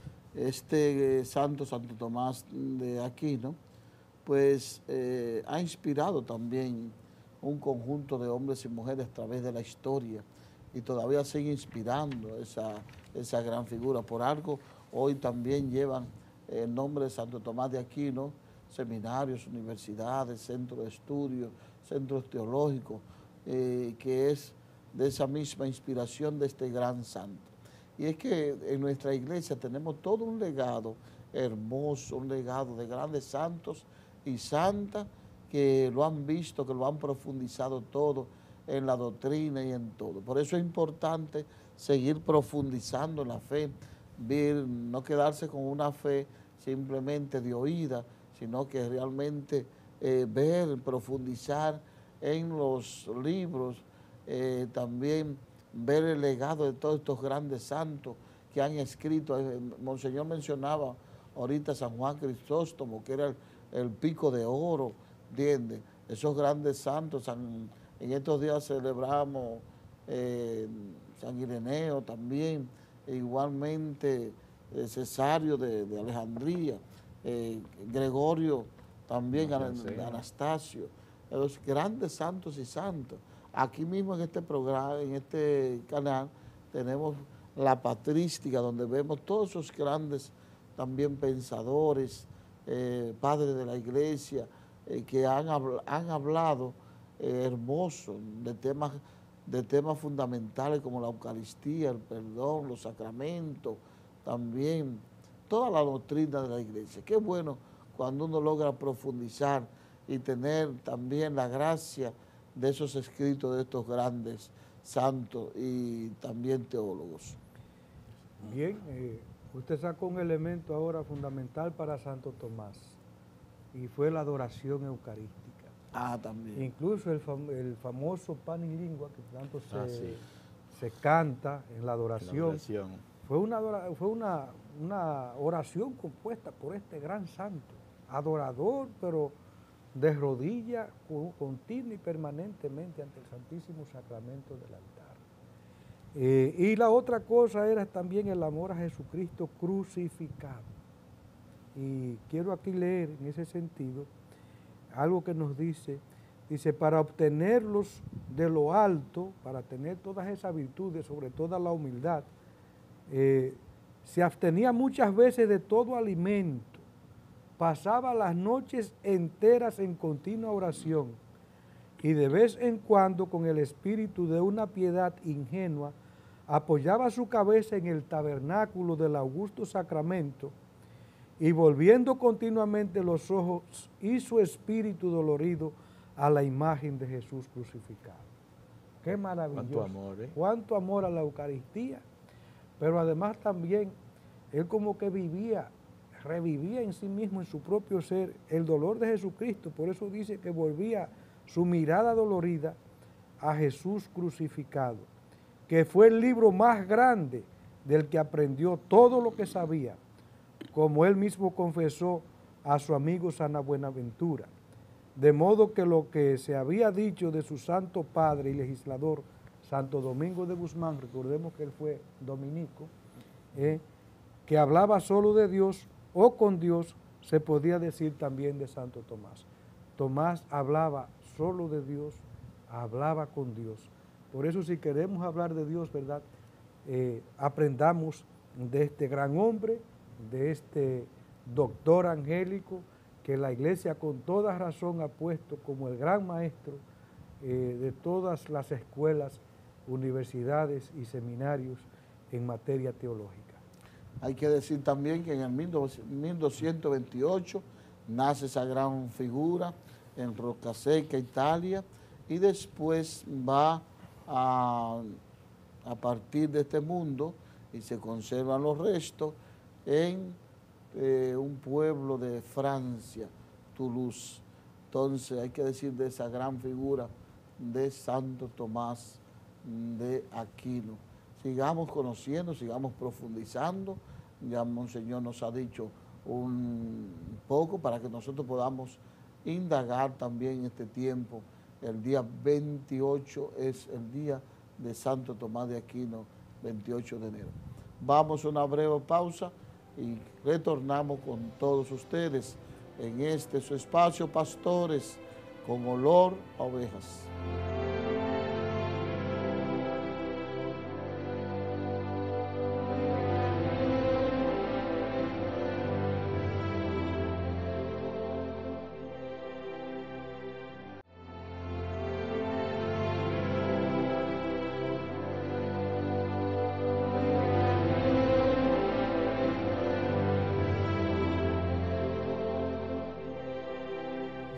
Santo Tomás de Aquino, pues ha inspirado también un conjunto de hombres y mujeres a través de la historia y todavía sigue inspirando esa gran figura. Por algo, hoy también llevan el nombre de Santo Tomás de Aquino, seminarios, universidades, centros de estudio, centros teológicos, que es de esa misma inspiración de este gran santo. Y es que en nuestra iglesia tenemos todo un legado hermoso, un legado de grandes santos y santas que lo han visto, que lo han profundizado todo en la doctrina y en todo. Por eso es importante seguir profundizando en la fe, no quedarse con una fe simplemente de oída, sino que realmente ver, profundizar en los libros, también ver el legado de todos estos grandes santos que han escrito. Monseñor mencionaba ahorita San Juan Crisóstomo, que era el pico de oro, ¿entiendes? Esos grandes santos, en estos días celebramos San Ireneo también, e igualmente Cesario de Alejandría, Gregorio también, de Anastasio, los grandes santos y santos. Aquí mismo en este programa, en este canal, tenemos la patrística, donde vemos todos esos grandes también pensadores, padres de la iglesia, que han hablado hermoso de temas fundamentales como la Eucaristía, el perdón, los sacramentos, también toda la doctrina de la iglesia. Qué bueno cuando uno logra profundizar y tener también la gracia de esos escritos de estos grandes santos y también teólogos. Bien, usted sacó un elemento ahora fundamental para Santo Tomás, y fue la adoración eucarística. También. Incluso el famoso pan y lingua, que tanto se canta en la adoración, fue una oración compuesta por este gran santo, adorador, pero de rodillas continua y permanentemente ante el Santísimo Sacramento del altar. Y la otra cosa era también el amor a Jesucristo crucificado. Y quiero aquí leer en ese sentido algo que nos dice, para obtenerlos de lo alto, para tener todas esas virtudes, sobre todo la humildad, se abstenía muchas veces de todo alimento, pasaba las noches enteras en continua oración y de vez en cuando, con el espíritu de una piedad ingenua, apoyaba su cabeza en el tabernáculo del augusto sacramento y volviendo continuamente los ojos y su espíritu dolorido a la imagen de Jesús crucificado. Qué maravilloso. Cuánto amor, Cuánto amor a la Eucaristía, pero además también él como que revivía en sí mismo, en su propio ser, el dolor de Jesucristo. Por eso dice que volvía su mirada dolorida a Jesús crucificado, que fue el libro más grande del que aprendió todo lo que sabía, como él mismo confesó a su amigo San Buenaventura. De modo que lo que se había dicho de su santo padre y legislador, Santo Domingo de Guzmán, recordemos que él fue dominico, que hablaba solo de Dios o con Dios, se podía decir también de Santo Tomás. Tomás hablaba solo de Dios, hablaba con Dios. Por eso, si queremos hablar de Dios, ¿verdad? Aprendamos de este gran hombre, de este doctor angélico, que la Iglesia con toda razón ha puesto como el gran maestro de todas las escuelas, universidades y seminarios en materia teológica. Hay que decir también que en el 1228 nace esa gran figura en Rocaseca, Italia, y después va a partir de este mundo y se conservan los restos en un pueblo de Francia, Toulouse. Entonces hay que decir de esa gran figura de Santo Tomás de Aquino. Sigamos conociendo, sigamos profundizando. Ya Monseñor nos ha dicho un poco para que nosotros podamos indagar también en este tiempo. El día 28 es el día de Santo Tomás de Aquino, 28 de enero. Vamos a una breve pausa y retornamos con todos ustedes en este su espacio, Pastores con Olor a Ovejas.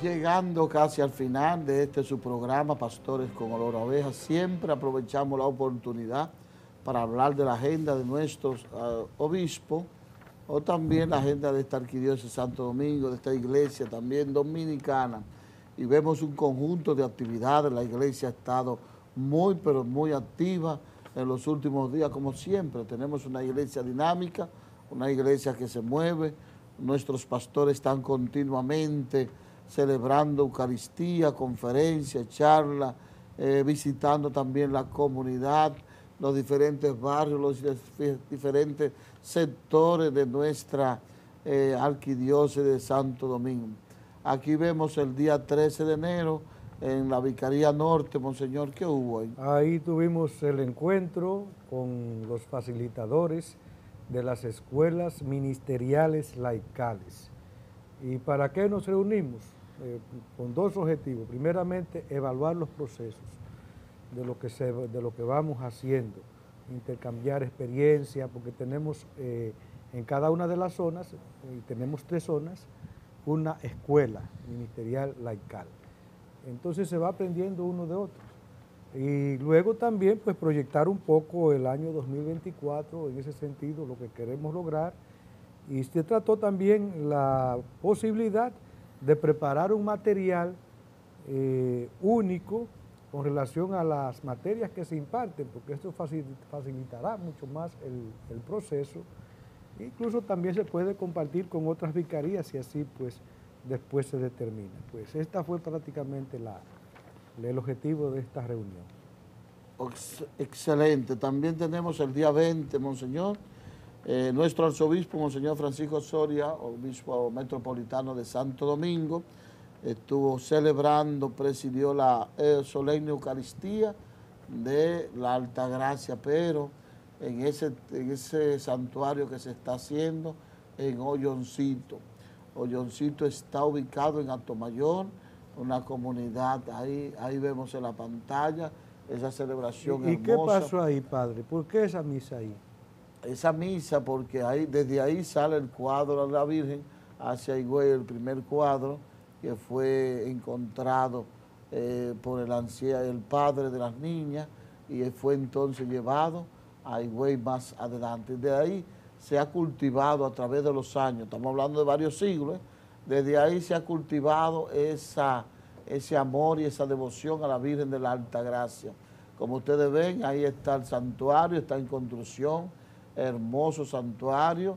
Llegando casi al final de su programa, Pastores con Olor a Ovejas, siempre aprovechamos la oportunidad para hablar de la agenda de nuestros obispos, o también la agenda de esta Arquidiócesis de Santo Domingo, de esta iglesia también dominicana, y vemos un conjunto de actividades. La iglesia ha estado muy, pero muy activa en los últimos días, como siempre. Tenemos una iglesia dinámica, una iglesia que se mueve. Nuestros pastores están continuamente celebrando Eucaristía, conferencias, charlas, visitando también la comunidad, los diferentes barrios, los diferentes sectores de nuestra Arquidiócesis de Santo Domingo. Aquí vemos el día 13 de enero en la Vicaría Norte, Monseñor, ¿qué hubo ahí? Ahí tuvimos el encuentro con los facilitadores de las escuelas ministeriales laicales. ¿Y para qué nos reunimos? Con dos objetivos. Primeramente, evaluar los procesos de lo que vamos haciendo, intercambiar experiencia, porque tenemos en cada una de las zonas, y tenemos 3 zonas, una escuela ministerial laical. Entonces se va aprendiendo uno de otro. Y luego también pues proyectar un poco el año 2024 en ese sentido, lo que queremos lograr. Y se trató también la posibilidad de preparar un material único con relación a las materias que se imparten, porque esto facilitará mucho más el proceso. Incluso también se puede compartir con otras vicarías y así pues después se determina. Pues esta fue prácticamente el objetivo de esta reunión. Excelente. También tenemos el día 20, Monseñor, nuestro arzobispo, Monseñor Francisco Soria, obispo metropolitano de Santo Domingo, estuvo celebrando, presidió la solemne Eucaristía de la Altagracia, pero en ese santuario que se está haciendo en Olloncito. Olloncito está ubicado en Atomayor, una comunidad, ahí vemos en la pantalla esa celebración hermosa. ¿Y qué pasó ahí, padre? ¿Por qué esa misa ahí? Esa misa, porque desde ahí sale el cuadro de la Virgen hacia Higüey, el primer cuadro que fue encontrado por el padre de las niñas, y fue entonces llevado a Higüey más adelante. De ahí se ha cultivado a través de los años, estamos hablando de varios siglos, desde ahí se ha cultivado ese amor y esa devoción a la Virgen de la Altagracia. Como ustedes ven, ahí está el santuario, está en construcción, hermoso santuario.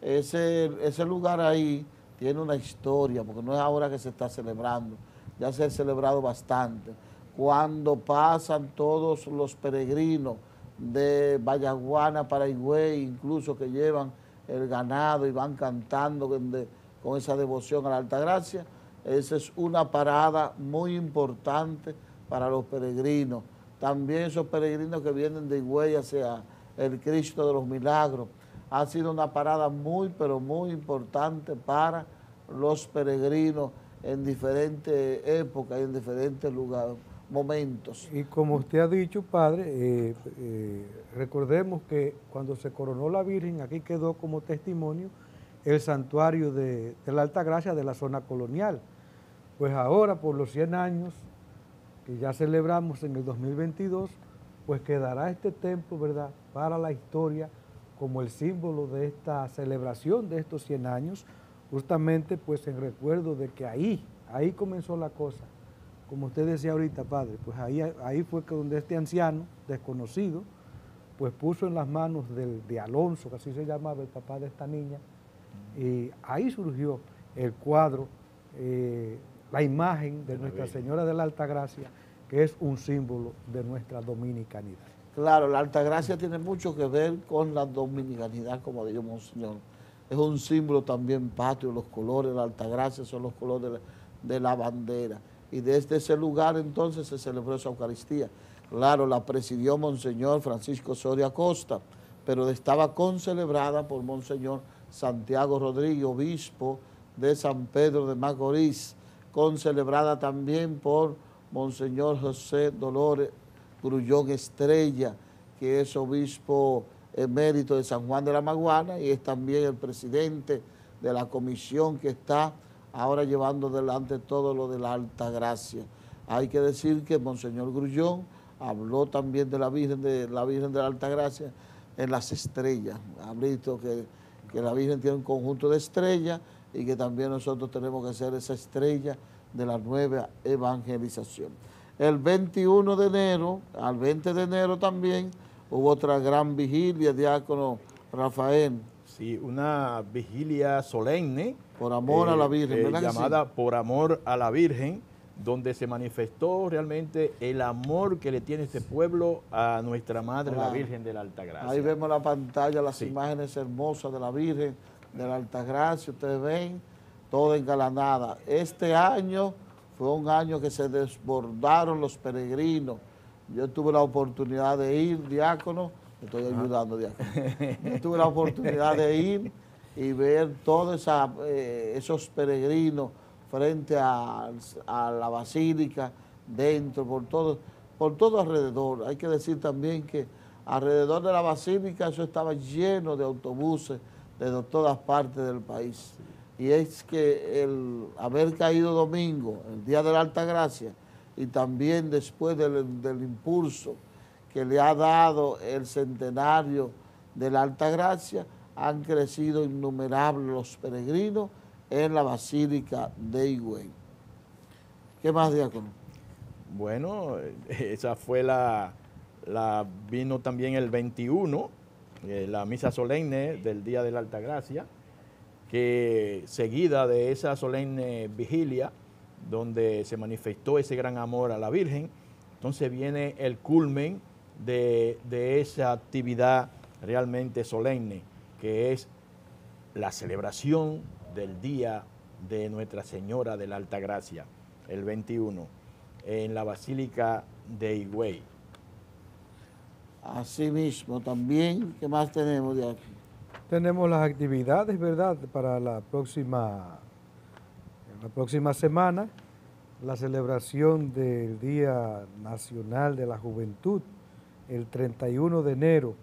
Ese lugar ahí tiene una historia, porque no es ahora que se está celebrando, ya se ha celebrado bastante. Cuando pasan todos los peregrinos de Vallaguana para Higüey, incluso que llevan el ganado y van cantando con esa devoción a la Altagracia, esa es una parada muy importante para los peregrinos. También esos peregrinos que vienen de Higüey hacia el Cristo de los Milagros. Ha sido una parada muy, pero muy importante para los peregrinos en diferentes épocas y en diferentes lugares, momentos. Y como usted ha dicho, padre, recordemos que cuando se coronó la Virgen, aquí quedó como testimonio el santuario de la Altagracia de la zona colonial. Pues ahora, por los 100 años que ya celebramos en el 2022, pues quedará este templo, ¿verdad?, para la historia como el símbolo de esta celebración de estos 100 años, justamente pues en recuerdo de que ahí comenzó la cosa. Como usted decía ahorita, padre, pues ahí fue que donde este anciano desconocido, pues puso en las manos de Alonso, que así se llamaba el papá de esta niña, y ahí surgió el cuadro, la imagen de Nuestra Señora de la Altagracia, que es un símbolo de nuestra dominicanidad. Claro, la Altagracia tiene mucho que ver con la dominicanidad, como dijo Monseñor. Es un símbolo también patrio, los colores de la Altagracia son los colores de la bandera. Y desde ese lugar entonces se celebró esa Eucaristía. Claro, la presidió Monseñor Francisco Soria Costa, pero estaba concelebrada por Monseñor Santiago Rodríguez, obispo de San Pedro de Macorís, concelebrada también por Monseñor José Dolores Grullón Estrella, que es obispo emérito de San Juan de la Maguana y es también el presidente de la comisión que está ahora llevando delante todo lo de la Alta Gracia. Hay que decir que Monseñor Grullón habló también de la Virgen de la Alta Gracia en las estrellas. Ha visto que la Virgen tiene un conjunto de estrellas y que también nosotros tenemos que ser esa estrella de la nueva evangelización. El 21 de enero, al 20 de enero también, hubo otra gran vigilia, diácono Rafael. Sí, una vigilia solemne. Por amor a la Virgen, ¿verdad que sí? Llamada Por Amor a la Virgen, donde se manifestó realmente el amor que le tiene este pueblo a nuestra Madre, la Virgen de la Altagracia. Ahí vemos la pantalla, las imágenes hermosas de la Virgen de la Altagracia, ustedes ven, toda engalanada. Este año fue un año que se desbordaron los peregrinos. Yo tuve la oportunidad de ir, diácono, me estoy ayudando, diácono. Yo tuve la oportunidad de ir y ver todos esos peregrinos frente a la basílica, dentro, por todo alrededor. Hay que decir también que alrededor de la basílica eso estaba lleno de autobuses de todas partes del país. Y es que el haber caído domingo, el día de la Altagracia, y también después del impulso que le ha dado el centenario de la Altagracia, han crecido innumerables los peregrinos en la Basílica de Higüey. ¿Qué más, diácono? Bueno, esa fue vino también el 21, la misa solemne del Día de la Altagracia, que seguida de esa solemne vigilia, donde se manifestó ese gran amor a la Virgen, entonces viene el culmen de esa actividad realmente solemne, que es la celebración del Día de Nuestra Señora de la Altagracia, el 21, en la Basílica de Higüey. Asimismo, también, ¿qué más tenemos de aquí? Tenemos las actividades, ¿verdad?, para la próxima semana, la celebración del Día Nacional de la Juventud, el 31 de enero,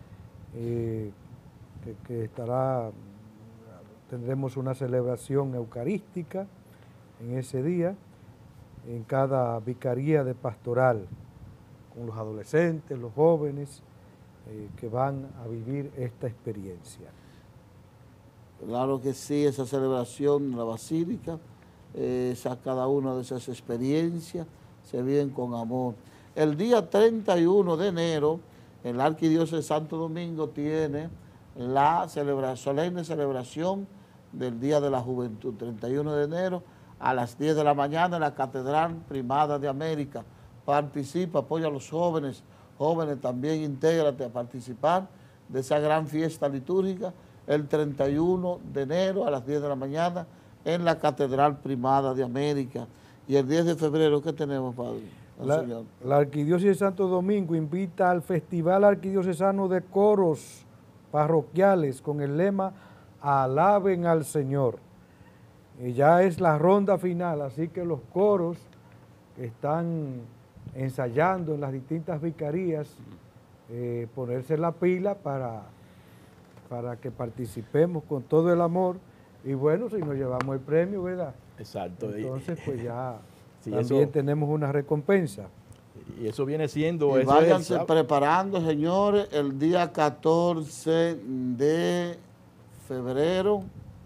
tendremos una celebración eucarística en ese día, en cada vicaría de pastoral, con los adolescentes, los jóvenes, que van a vivir esta experiencia. Claro que sí, esa celebración en la Basílica, cada una de esas experiencias se viven con amor. El día 31 de enero, el Arquidiócesis de Santo Domingo tiene la solemne celebración del Día de la Juventud, 31 de enero a las 10 de la mañana en la Catedral Primada de América. Participa, apoya a los jóvenes, también intégrate a participar de esa gran fiesta litúrgica el 31 de enero a las 10 de la mañana en la Catedral Primada de América. Y el 10 de febrero, ¿qué tenemos, Padre? La Arquidiócesis de Santo Domingo invita al Festival Arquidiocesano de Coros Parroquiales con el lema Alaben al Señor. Y ya es la ronda final, así que los coros están ensayando en las distintas vicarías, ponerse la pila para que participemos con todo el amor y bueno, si nos llevamos el premio, ¿verdad? Exacto. Entonces pues ya sí, también tenemos una recompensa. Y eso viene siendo... Y váyanse preparando, señores, el día 14 de febrero,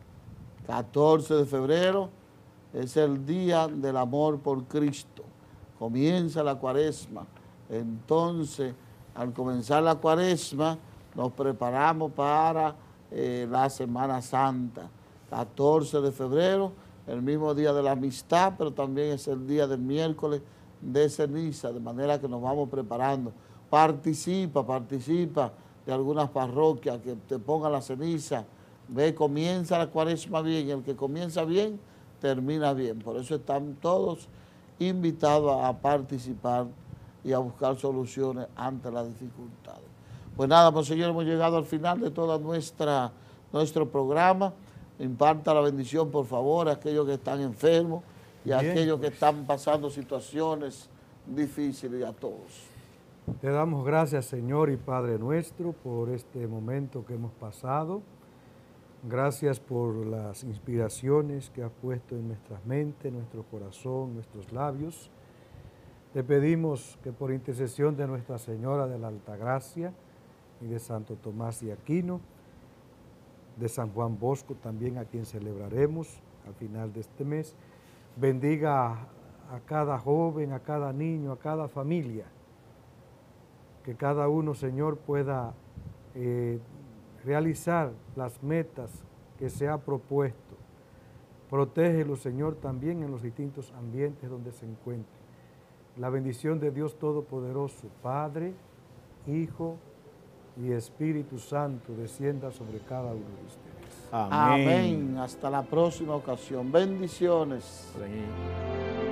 es el Día del Amor por Cristo. Comienza la Cuaresma. Entonces, al comenzar la Cuaresma, nos preparamos para la Semana Santa. 14 de febrero, el mismo día de la amistad, pero también es el día del miércoles de ceniza, de manera que nos vamos preparando. Participa de algunas parroquias que te pongan la ceniza. Ve, comienza la Cuaresma bien, el que comienza bien, termina bien. Por eso están todos invitados a participar y a buscar soluciones ante las dificultades. Pues nada, Monseñor, hemos llegado al final de todo nuestro programa. Imparta la bendición, por favor, a aquellos que están enfermos y a aquellos que están pasando situaciones difíciles, y a todos. Te damos gracias, Señor y Padre nuestro, por este momento que hemos pasado. Gracias por las inspiraciones que has puesto en nuestras mentes, nuestro corazón, nuestros labios. Te pedimos que por intercesión de Nuestra Señora de la Altagracia y de Santo Tomás de Aquino, de San Juan Bosco también, a quien celebraremos al final de este mes, bendiga a cada joven, a cada niño, a cada familia, que cada uno, Señor, pueda realizar las metas que se ha propuesto. Protégelo, Señor, también en los distintos ambientes donde se encuentre. La bendición de Dios Todopoderoso, Padre, Hijo y Espíritu Santo, descienda sobre cada uno de ustedes. Amén. Hasta la próxima ocasión. Bendiciones. Amén.